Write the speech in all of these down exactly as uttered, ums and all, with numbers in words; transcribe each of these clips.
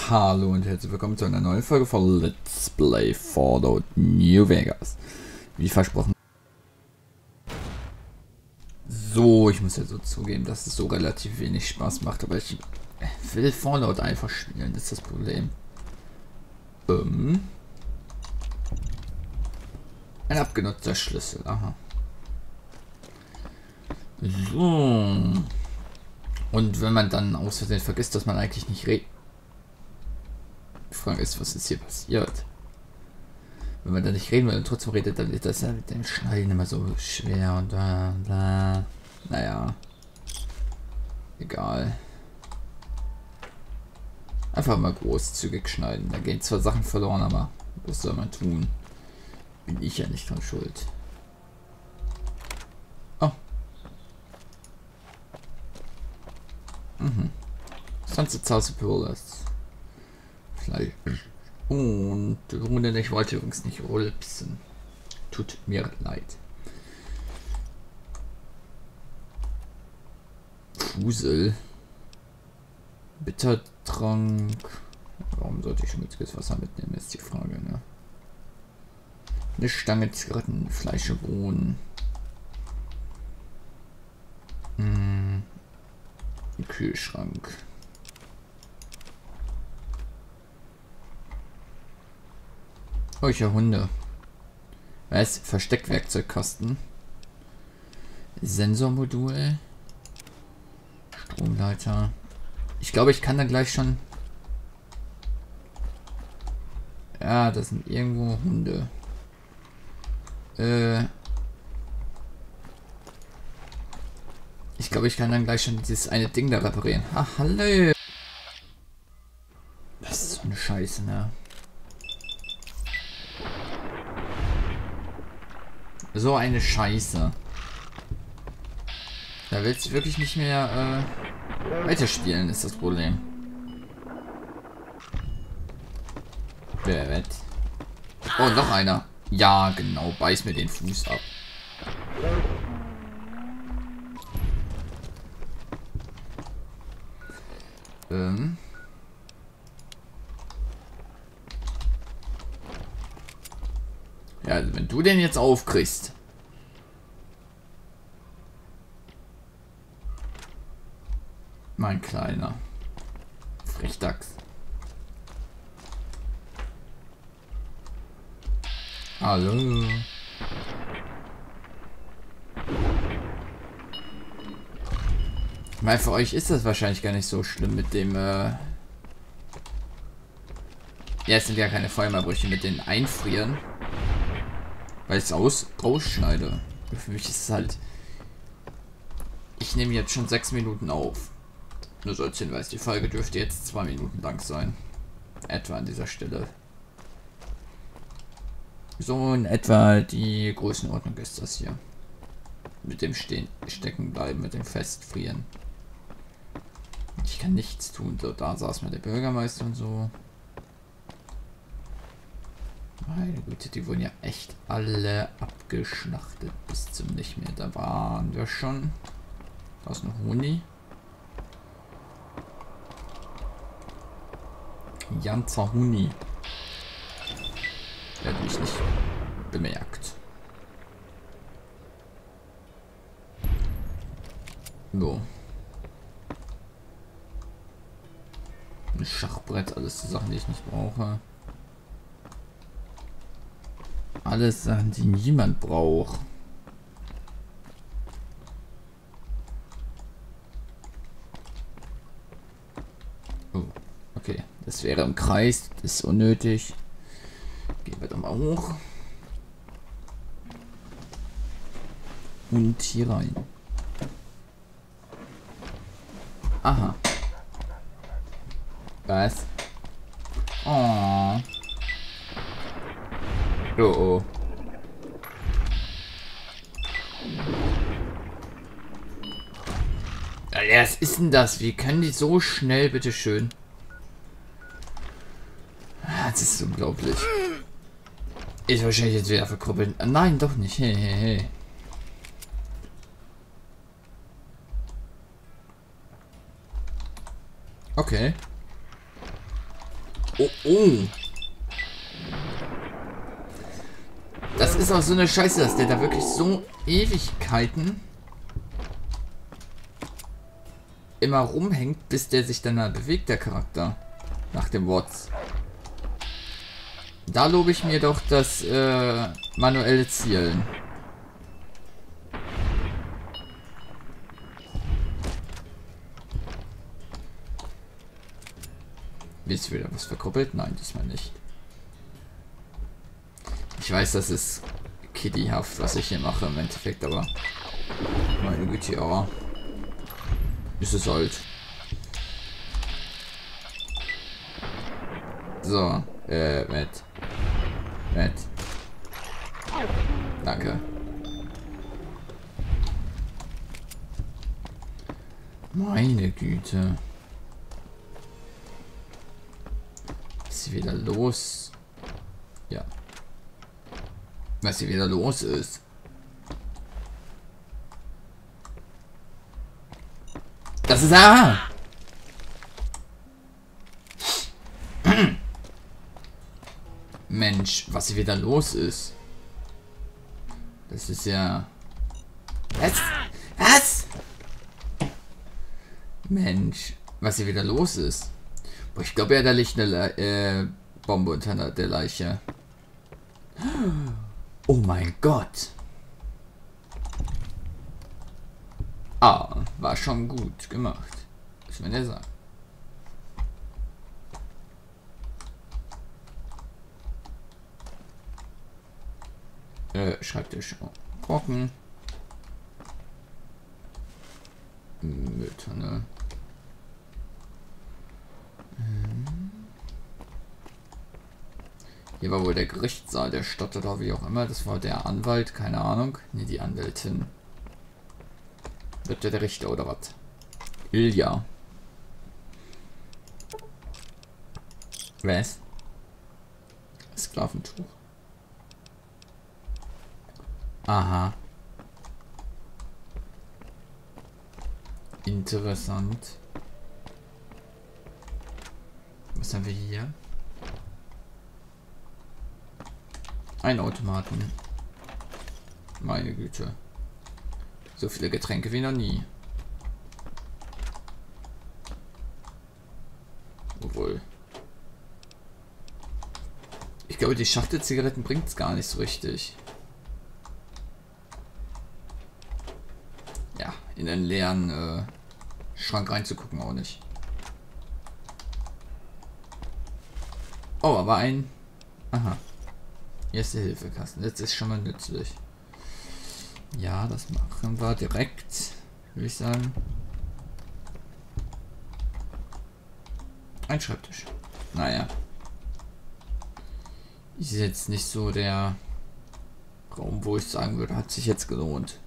Hallo und herzlich willkommen zu einer neuen Folge von Let's Play Fallout New Vegas. Wie versprochen. So, ich muss ja so zugeben, dass es so relativ wenig Spaß macht, aber ich will Fallout einfach spielen, das ist das Problem. Ähm. Ein abgenutzter Schlüssel, aha. So. Und wenn man dann aus Versehen vergisst, dass man eigentlich nicht redet. Die Frage ist, was ist hier passiert? Wenn man da nicht reden will und trotzdem redet, dann ist das ja mit dem Schneiden immer so schwer und bla bla. Naja. Egal. Einfach mal großzügig schneiden. Da gehen zwar Sachen verloren, aber was soll man tun? Bin ich ja nicht dran schuld. Oh. Mhm. Sunset House Pillars. Fleisch. Und Runde, ich wollte übrigens nicht rülpsen. Tut mir leid. Fusel. Bittertrank. Warum sollte ich schmutziges Wasser mitnehmen, ist die Frage, ne? Eine Stange Zigaretten, Fleisch und Bohnen. Hm. Ein Kühlschrank. Oh, ich höre Hunde. Was? Versteckwerkzeugkasten. Sensormodul. Stromleiter. Ich glaube, ich kann da gleich schon... Ja, das sind irgendwo Hunde. Äh... Ich glaube, ich kann dann gleich schon dieses eine Ding da reparieren. Ah, hallo! Das ist so eine Scheiße, ne? So eine Scheiße. Da willst du wirklich nicht mehr äh, weiterspielen, ist das Problem. Wer wird? Oh, noch einer. Ja, genau. Beiß mir den Fuß ab. Ähm. Ja, also wenn du den jetzt aufkriegst. Mein Kleiner. Frechdachs. Hallo. Ich meine, für euch ist das wahrscheinlich gar nicht so schlimm mit dem, äh... Ja, es sind ja keine Feuerbrüche mit den Einfrieren. Weil ich es aus rausschneide. Für mich ist es halt... Ich nehme jetzt schon sechs Minuten auf. Nur so als Hinweis, die Folge dürfte jetzt zwei Minuten lang sein. Etwa an dieser Stelle. So in etwa die Größenordnung ist das hier. Mit dem Stehen, Stecken bleiben, mit dem Festfrieren. Ich kann nichts tun. So, da saß mal der Bürgermeister und so. Meine Güte, die wurden ja echt alle abgeschlachtet bis zum nicht mehr. Da waren wir schon. Da ist noch Huni. Ganzer Huni. Werde ich nicht bemerkt. So. Ein Schachbrett, alles die Sachen, die ich nicht brauche. Alles Sachen, die niemand braucht. Oh, okay. Das wäre im Kreis. Das ist unnötig. Gehen wir doch mal hoch. Und hier rein. Aha. Was? Oh. Oh oh. Alter, was ist denn das? Wie können die so schnell, bitteschön? Das ist unglaublich. Ist wahrscheinlich jetzt wieder verkrüppeln. Nein, doch nicht. Hey, hey, hey. Okay. Oh, oh. Das ist auch so eine Scheiße, dass der da wirklich so Ewigkeiten immer rumhängt, bis der sich dann bewegt, der Charakter. Nach dem Watts. Da lobe ich mir doch das äh, manuelle Zielen. Ist wieder was verkoppelt? Nein, diesmal nicht. Ich weiß, das ist kiddyhaft, was ich hier mache im Endeffekt, aber meine Güte, ja. Ist es halt. So, äh, mit. Mit. Danke. Meine Güte. Was ist wieder los? Ja. Was hier wieder los ist. Das ist ah! Mensch, was hier wieder los ist. Das ist ja... Was? Was? Mensch, was hier wieder los ist. Boah, ich glaube ja, da liegt eine Le äh, Bombe unter der Leiche. Oh mein Gott. Ah, war schon gut gemacht. Was will man ja sagen. Äh, Schreibtisch. Korken. Mülltonne. Hier war wohl der Gerichtssaal der Stadt oder wie auch immer. Das war der Anwalt, keine Ahnung. Ne, die Anwältin. Wird der der Richter oder was? Ilja. Was? Sklaventuch. Aha. Interessant. Was haben wir hier? Ein Automaten. Meine Güte. So viele Getränke wie noch nie. Obwohl. Ich glaube, die Schachtel Zigaretten bringt es gar nicht so richtig. Ja, in einen leeren äh, Schrank reinzugucken auch nicht. Oh, aber ein... Aha. Erste Hilfekasten. Das ist schon mal nützlich. Ja, das machen wir direkt, würde ich sagen. Ein Schreibtisch. Naja. Ist jetzt nicht so der Raum, wo ich sagen würde, hat sich jetzt gelohnt.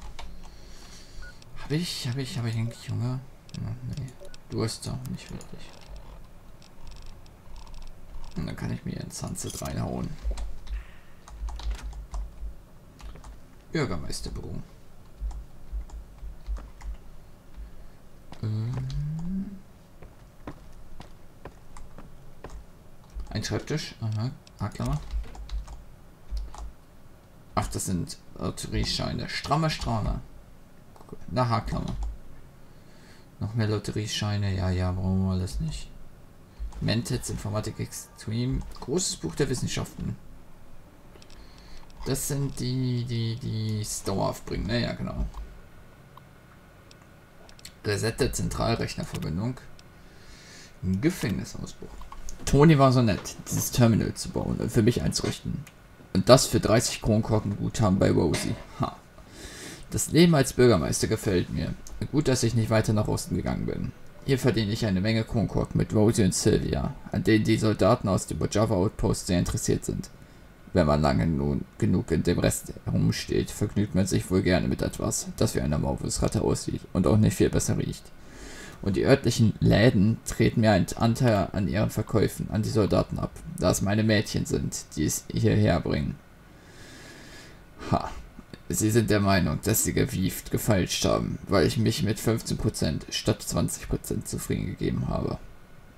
Habe ich, habe ich, habe ich eigentlich Hunger? Ja, nee. Durst doch nicht wirklich. Und dann kann ich mir ein Sunset reinhauen. Bürgermeisterbüro. Ähm. Ein Schreibtisch. Aha. Haklammer. Ach, das sind Lotteriescheine. Stramme Strahle. Na, Haklammer. Noch mehr Lotteriescheine. Ja, ja, brauchen wir alles nicht. Mentets, Informatik Extreme. Großes Buch der Wissenschaften. Das sind die, die, die es dauerhaft bringen. Naja, genau. Reset der Zentralrechnerverbindung. Gefängnisausbruch. Toni war so nett, dieses Terminal zu bauen und für mich einzurichten. Und das für dreißig Kronkorken Guthaben bei Rosie. Ha. Das Leben als Bürgermeister gefällt mir. Gut, dass ich nicht weiter nach Osten gegangen bin. Hier verdiene ich eine Menge Kronkorken mit Rosie und Sylvia, an denen die Soldaten aus dem Java Outpost sehr interessiert sind. Wenn man lange nun genug in dem Rest herumsteht, vergnügt man sich wohl gerne mit etwas, das wie eine Maulwurfsratte aussieht und auch nicht viel besser riecht. Und die örtlichen Läden treten mir einen Anteil an ihren Verkäufen an die Soldaten ab, da es meine Mädchen sind, die es hierher bringen. Ha. Sie sind der Meinung, dass sie gewieft gefeilscht haben, weil ich mich mit fünfzehn Prozent statt zwanzig Prozent zufrieden gegeben habe.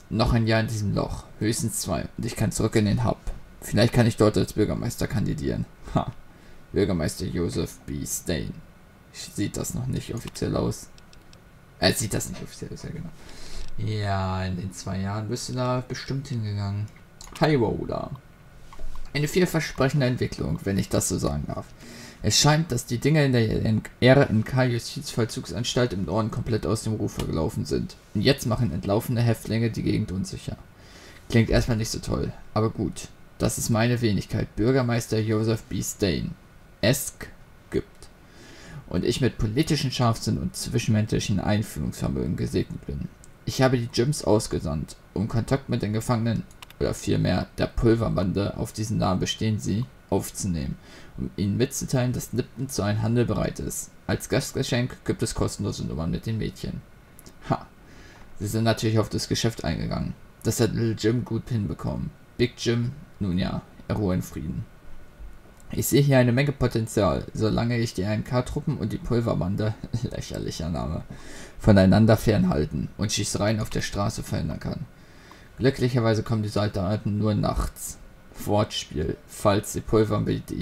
Noch ein Jahr in diesem Loch. Höchstens zwei. Und ich kann zurück in den Hub. Vielleicht kann ich dort als Bürgermeister kandidieren. Ha. Bürgermeister Joseph B. Stain. Sieht das noch nicht offiziell aus? Er äh, sieht das nicht offiziell aus, ja genau. Ja, in den zwei Jahren bist du da bestimmt hingegangen. Hi, Roller. Eine vielversprechende Entwicklung, wenn ich das so sagen darf. Es scheint, dass die Dinge in der R N K-Justizvollzugsanstalt im Norden komplett aus dem Rufer gelaufen sind. Und jetzt machen entlaufene Häftlinge die Gegend unsicher. Klingt erstmal nicht so toll, aber gut. Das ist meine Wenigkeit, Bürgermeister Joseph B. Stain. Esk gibt. Und ich mit politischen Scharfsinn und zwischenmenschlichen Einfühlungsvermögen gesegnet bin. Ich habe die Gyms ausgesandt, um Kontakt mit den Gefangenen, oder vielmehr der Pulverbande, auf diesen Namen bestehen sie, aufzunehmen, um ihnen mitzuteilen, dass Lipton zu einem Handel bereit ist. Als Gastgeschenk gibt es kostenlose Nummern mit den Mädchen. Ha, sie sind natürlich auf das Geschäft eingegangen. Das hat Little Jim gut hinbekommen. Big Jim, nun ja, er ruhe in Frieden. Ich sehe hier eine Menge Potenzial, solange ich die R N K-Truppen und die Pulverbande, lächerlicher Name, voneinander fernhalten und Schießereien auf der Straße verhindern kann. Glücklicherweise kommen die Soldaten nur nachts. Wortspiel, falls die Pulverbande...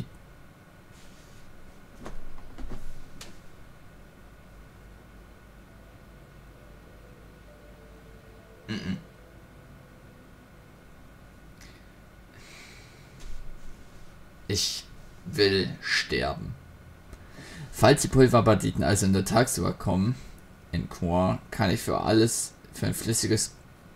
Ich will sterben. Falls die Pulverbanditen also in der tagsüber kommen, in Chor, kann ich für alles, für ein flüssiges...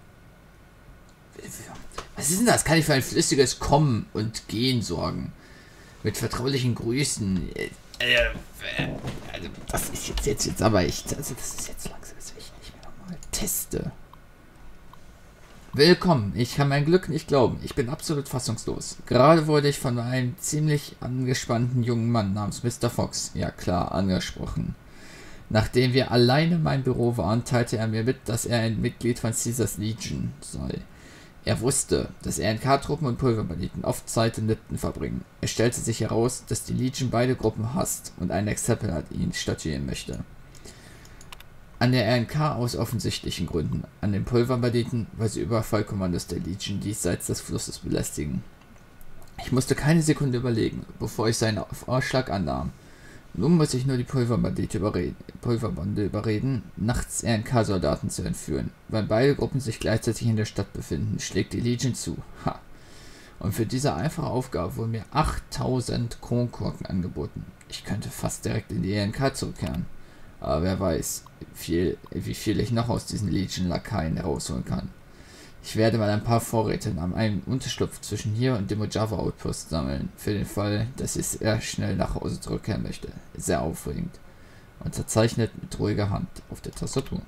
Was ist denn das? Kann ich für ein flüssiges Kommen und Gehen sorgen? Mit vertraulichen Grüßen. Also, das ist jetzt, jetzt, jetzt aber echt... Also, das ist jetzt langsam, das will ich nicht mehr nochmal teste. Willkommen, ich kann mein Glück nicht glauben. Ich bin absolut fassungslos. Gerade wurde ich von einem ziemlich angespannten jungen Mann namens Mister Fox, ja klar, angesprochen. Nachdem wir alleine in meinem Büro waren, teilte er mir mit, dass er ein Mitglied von Caesars Legion sei. Er wusste, dass R N K-Truppen und Pulverbanditen oft Zeit in Lipton verbringen. Es stellte sich heraus, dass die Legion beide Gruppen hasst und ein Exempel an ihn statuieren möchte. An der R N K aus offensichtlichen Gründen, an den Pulverbanditen, weil sie Überfallkommandos der Legion diesseits des Flusses belästigen. Ich musste keine Sekunde überlegen, bevor ich seinen Vorschlag annahm. Nun muss ich nur die Pulverbandite überreden, Pulverbande überreden, nachts R N K-Soldaten zu entführen. Weil beide Gruppen sich gleichzeitig in der Stadt befinden, schlägt die Legion zu. Ha! Und für diese einfache Aufgabe wurden mir achttausend Kronkorken angeboten. Ich könnte fast direkt in die R N K zurückkehren. Aber wer weiß, viel, wie viel ich noch aus diesen Legion-Lakaien herausholen kann. Ich werde mal ein paar Vorräte an einem Unterschlupf zwischen hier und dem Mojave Outpost sammeln, für den Fall, dass ich sehr schnell nach Hause zurückkehren möchte. Sehr aufregend. Unterzeichnet mit ruhiger Hand auf der Tastatur.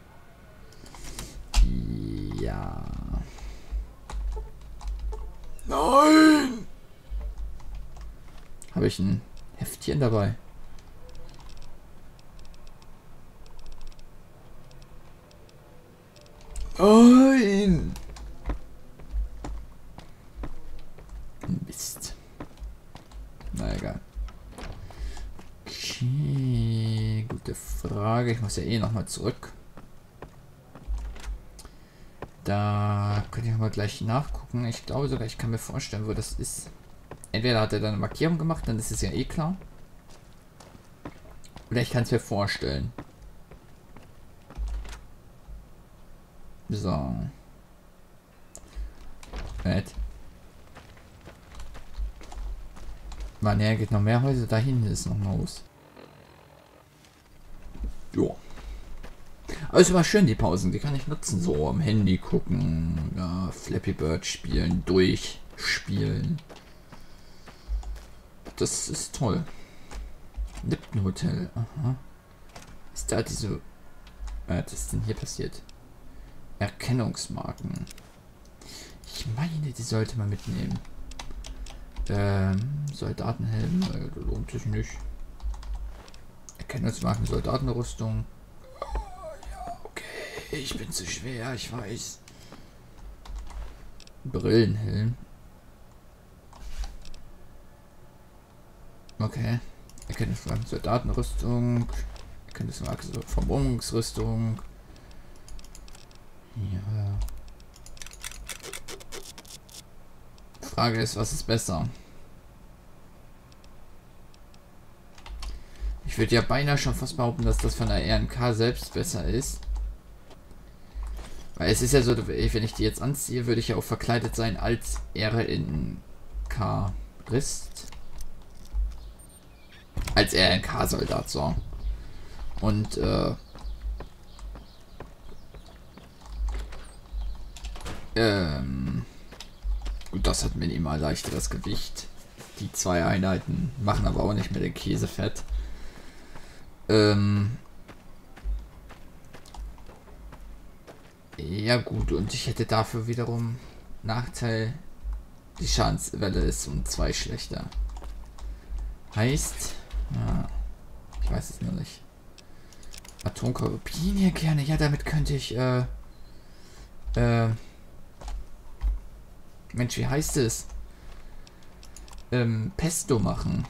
Ja. Nein! Habe ich ein Heftchen dabei? Nein! Mist. Na egal. Okay, gute Frage. Ich muss ja eh nochmal zurück. Da könnte ich mal gleich nachgucken. Ich glaube sogar, ich kann mir vorstellen, wo das ist. Entweder hat er da eine Markierung gemacht, dann ist es ja eh klar. Oder ich kann es mir vorstellen. So. Nett. Mann, er geht noch mehr Häuser. Da hinten ist noch ein Haus. Jo. Aber es war schön, die Pausen. Die kann ich nutzen. So am Handy gucken. Ja, Flappy Bird spielen. Durchspielen. Das ist toll. Lipton Hotel. Aha. Ist da diese... Was ist denn hier passiert? Erkennungsmarken. Ich meine, die sollte man mitnehmen. Ähm, Soldatenhelm, äh, lohnt sich nicht. Erkennungsmarken, Soldatenrüstung. Oh, ja, okay, ich bin zu schwer, ich weiß. Brillenhelm. Okay. Erkennungsmarken, Soldatenrüstung. Erkennungsmarken, Vermummungsrüstung. Ja. Frage ist, was ist besser? Ich würde ja beinahe schon fast behaupten, dass das von der R N K selbst besser ist. Weil es ist ja so, wenn ich die jetzt anziehe, würde ich ja auch verkleidet sein als R N K-Rist. Als R N K-Soldat, so. Und, äh... Ähm... Gut, das hat minimal leichteres Gewicht. Die zwei Einheiten machen aber auch nicht mehr den Käse fett. Ähm... Ja gut, und ich hätte dafür wiederum Nachteil, die Schadenswelle ist um zwei schlechter. Heißt, ja, ich weiß es noch nicht. Atomkorruption gerne, ja damit könnte ich, äh, äh, Mensch, wie heißt es? Ähm, Pesto machen.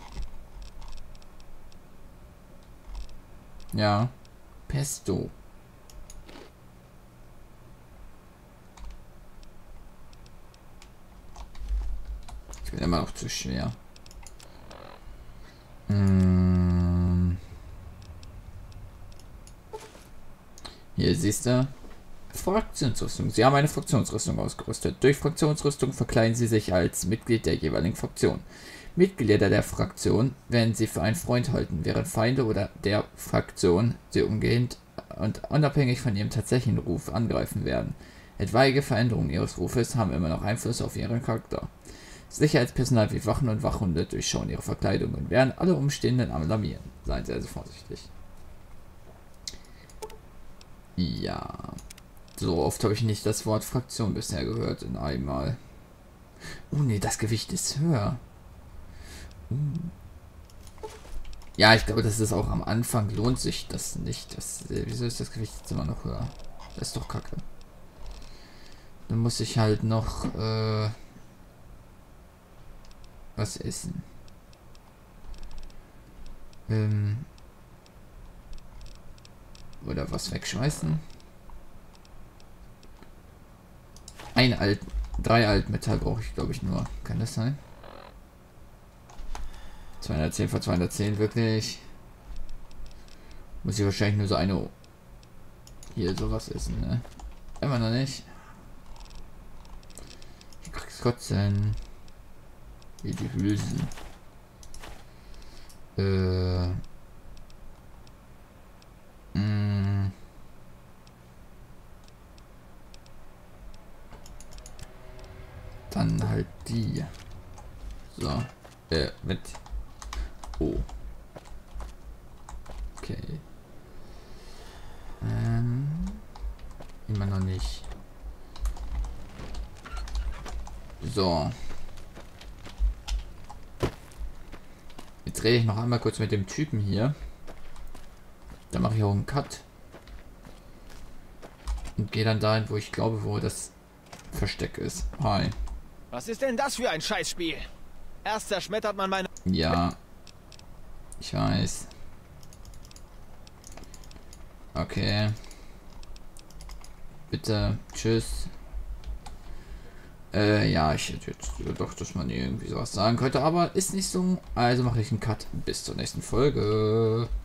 Ja, Pesto. Ich bin immer noch zu schwer. Hm. Hier siehst du. Fraktionsrüstung. Sie haben eine Fraktionsrüstung ausgerüstet. Durch Fraktionsrüstung verkleiden Sie sich als Mitglied der jeweiligen Fraktion. Mitglieder der Fraktion werden Sie für einen Freund halten, während Feinde oder der Fraktion Sie umgehend und unabhängig von ihrem tatsächlichen Ruf angreifen werden. Etwaige Veränderungen Ihres Rufes haben immer noch Einfluss auf Ihren Charakter. Sicherheitspersonal wie Wachen und Wachhunde durchschauen ihre Verkleidung und werden alle Umstehenden alarmieren. Seien Sie also vorsichtig. Ja. So oft habe ich nicht das Wort Fraktion bisher gehört in einmal. Oh ne, das Gewicht ist höher. Uh. Ja, ich glaube, das ist auch am Anfang lohnt sich das nicht. Das, wieso ist das Gewicht jetzt immer noch höher? Das ist doch kacke. Dann muss ich halt noch... Äh, was essen. Ähm. Oder was wegschmeißen. Ein Alt, drei Altmetall brauche ich, glaube ich, nur. Kann das sein? zweihundertzehn von zweihundertzehn, wirklich. Muss ich wahrscheinlich nur so eine hier sowas essen, ne? Immer noch nicht. Ich krieg's kotzen. Wie die Hülsen. Äh. Mh. Dann halt die. So. Äh, mit. Oh. Okay. Ähm. Immer noch nicht. So. Jetzt rede ich noch einmal kurz mit dem Typen hier. Dann mache ich auch einen Cut. Und gehe dann dahin, wo ich glaube, wo das Versteck ist. Hi. Was ist denn das für ein Scheißspiel? Erst zerschmettert man meine... Ja. Ich weiß. Okay. Bitte. Tschüss. Äh, ja, ich hätte jetzt doch, dass man irgendwie sowas sagen könnte, aber ist nicht so. Also mache ich einen Cut. Bis zur nächsten Folge.